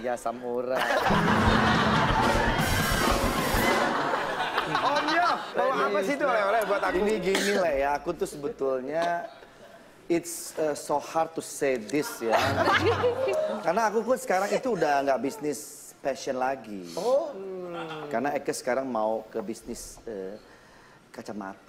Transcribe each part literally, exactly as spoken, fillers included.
ya samurai. Omyo, bawa apa sih itu oleh-oleh buat aku? Ini gini lah ya, aku tuh sebetulnya it's uh, so hard to say this ya. Karena aku pun sekarang itu udah nggak bisnis fashion lagi. Oh. Hmm. Karena Eke sekarang mau ke bisnis uh, kacamata.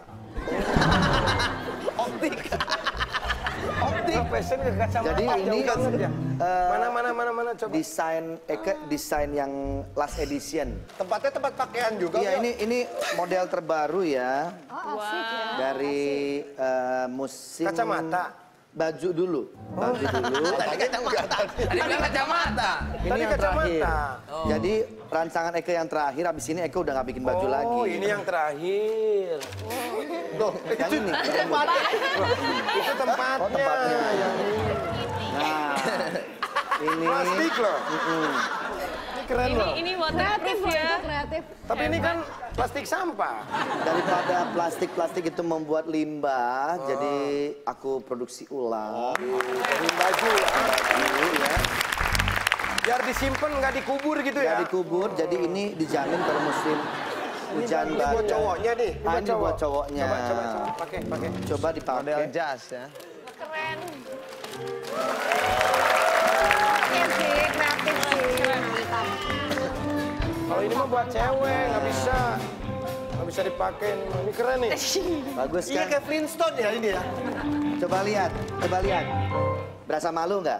Optik. Optik. Fashion ke kacamata. Jadi ini kan ya. Uh, mana mana mana mana coba. Desain Eke desain yang last edition. Tempatnya tempat pakaian juga. Iya, ini ini model terbaru ya. Oh, asik ya. Dari uh, musim kacamata. Baju dulu. Baju oh. dulu. Tadi kacamata. Tadi bilang kacamata. Ini Tadi yang kacamata. terakhir. Oh. Jadi rancangan Eke yang terakhir, abis ini Eke udah nggak bikin baju oh, lagi. Oh, ini yang terakhir. Loh, yang ini. Itu tempatnya. Itu tempatnya. Oh, tempatnya. Yang ini. Nah, ini. Plastik loh. Mm -mm. Ini keren ini, loh. Ini waterproof ya. Kreatif. Tapi ini kan plastik sampah. Daripada plastik-plastik itu membuat limbah, oh. jadi aku produksi ulang. Dari baju ya. Biar disimpan nggak dikubur gitu ya? Nggak dikubur, jadi ini dijamin kalau musim hujan badai. Ini buat cowoknya nih. Ah, ini cowok. buat cowoknya. Coba, coba, coba. Pakai, pakai. Coba dipakai. Model jas ya. Keren. Iya sih, kreatif sih. Kalau ini mah buat cewek, nggak bisa. Nggak bisa dipakai. Ini keren nih. Bagus kan? Iya kayak Flintstone ya ini ya. Coba lihat, coba lihat. Berasa malu nggak?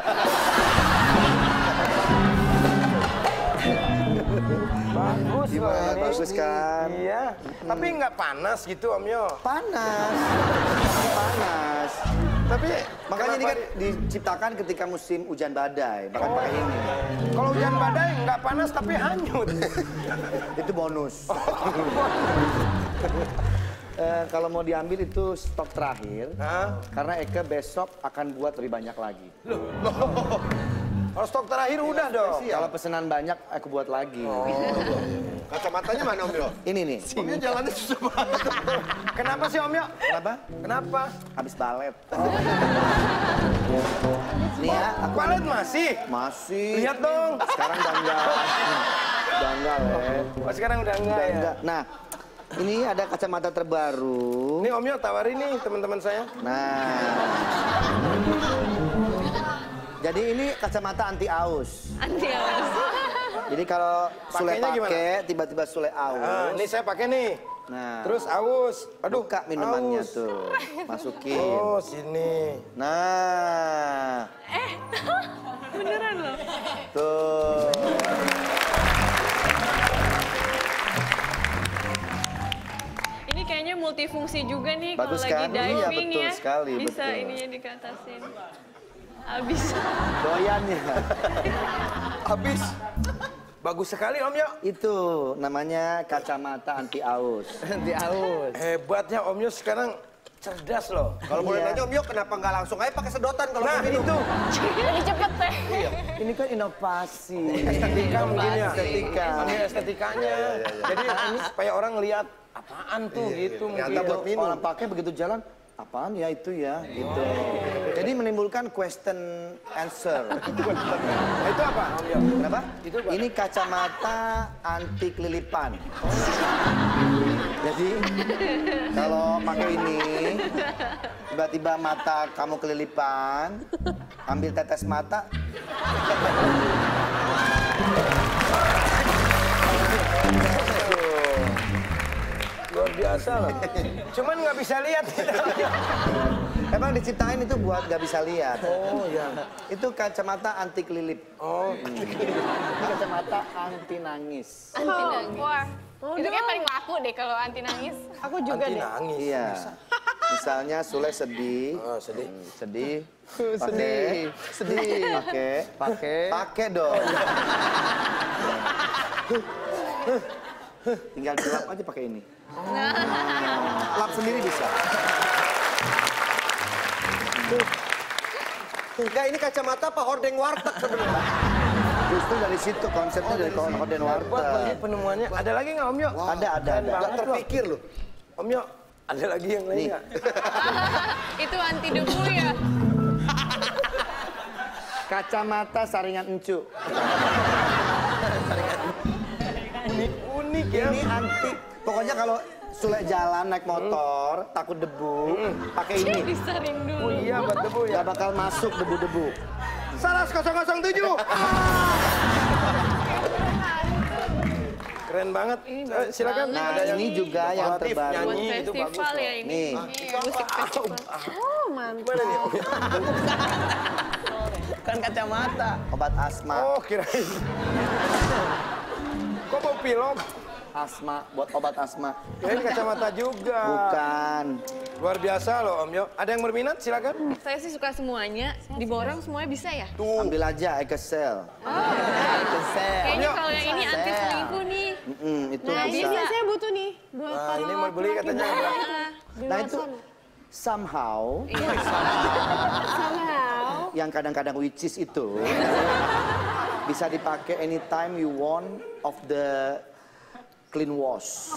Bagus loh Gimana, ini. bagus kan? Iya. Hmm. Tapi nggak panas gitu Om Yo. Panas. Panas. Tapi makanya ini kan di... diciptakan ketika musim hujan badai, bahkan oh. pakai ini. Kalau hujan badai nggak panas tapi hanyut. Itu bonus. uh, kalau mau diambil itu stok terakhir. Hah? Karena Eke besok akan buat lebih banyak lagi. Loh. Loh. Kalau stok terakhir udah dong. Kalau pesanan banyak, aku buat lagi. Oh. Kacamatanya mana Om Yo? Ini nih. Om Yo jalannya susah banget. Kenapa sih Om Yo? Kenapa? Kenapa? Habis balet. Oh. Nih ya, aku... Balet masih? Masih. Lihat dong. Sekarang udah enggak. Udah enggak, Le. Oh, sekarang udah enggak udah ya? Enggak. Nah, ini ada kacamata terbaru. Nih Om Yo tawarin nih teman-teman saya. Nah. Jadi ini kacamata anti aus. Anti aus. Jadi kalau Sule pakai, tiba-tiba Sule aus. Ah, ini saya pakai nih. Nah. Terus aus. Aduh, buka minumannya aus. tuh. Masukin. Oh, sini. Nah. Eh, beneran loh. Tuh. Ini kayaknya multifungsi juga nih kalau lagi kan? diving iya, betul ya. sekali, bisa betul. ininya dikatasin. Habis. Doyannya. Habis. Bagus sekali Om Yo. Itu namanya kacamata anti aus. Anti aus. Hebatnya Om Yo sekarang cerdas loh. Kalau boleh iya. nanya Om Yo kenapa nggak langsung aja pakai sedotan kalau nah, itu. Lebih cepet teh. Iya. Ini kan inovasi. Estetika mungkin ya. Estetika. Ambil estetikanya. Ya, ya, ya. Jadi ini supaya orang lihat apaan tuh iya, gitu. Iya, mungkin. buat minum. Orang pakai begitu jalan. Apaan ya itu ya, gitu. Jadi menimbulkan question answer. Nah, itu apa? Kenapa? Itu apa? Ini kacamata anti kelilipan. Jadi kalau pakai ini, tiba-tiba mata kamu kelilipan, ambil tetes mata. Luar biasa loh. Cuman nggak bisa lihat. Emang diciptain itu buat nggak bisa lihat. Oh ya. Itu kacamata anti kelilip. Oh. Ini kacamata anti nangis. Anti nangis. Wah. Oh, itu kayak paling laku deh kalau anti nangis. Aku juga anti deh. nangis. Iya. Misalnya Sule sedih. Oh, sedih. Hmm, sedih. Sedih. Sedih. Pakai. Pakai. Pakai dong. Tinggal dilap aja pakai ini. Nah. Lap sendiri bisa. Enggak, ini kacamata apa hordeng warteg sebenarnya? Justru dari situ konsepnya oh, dari horden warteg. Ini penemuannya. Ada lagi nggak Om Yo? Wow. Ada, ada, ada. Nggak terpikir loh. Om Yo, ada lagi yang lain nggak? Itu anti debu ya? Kacamata saringan encu. Unik, unik ya. Ini anti. Pokoknya kalau Sule jalan naik motor, hmm. takut debu, hmm. pakai ini. Disaring dulu. Oh iya, buat debu ya. Gak bakal masuk debu-debu. Saras nol nol tujuh. Keren banget. Eh, silakan. Nah, ada yang ini juga yang terbaru. nyanyi Buat itu bagus festival loh. ya ini. Nih. Iya, musik festival. Oh, mantap. Mana nih? Kan kacamata. Obat asma. Oh, kirain. Kok mau pilok? Asma, buat obat asma. Kirain kacamata juga. Bukan. Luar biasa loh Om Yo. Ada yang berminat? Silakan. Saya sih suka semuanya. Di borong semuanya bisa ya? Tuh. Ambil aja Ekesel. Kayaknya kalau yang ini anti selingkuh nih. Mm-mm, itu Nah, ini bisa. saya butuh nih. Buat Nah, para ini mau beli laki-laki katanya. muda Ah, di Nah luar itu sana. somehow Somehow. yang kadang-kadang which is itu bisa dipakai anytime you want of the clean wash.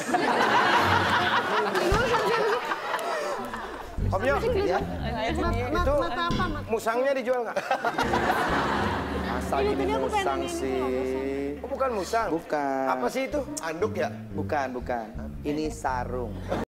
Om Yo, Ya, itu Mata apa? Mata. musangnya dijual nggak? masa Ini gini tadi aku pengen musang nanya sih? Oh, bukan musang. Bukan. Apa sih itu? Anduk ya? Bukan, bukan. Ini sarung.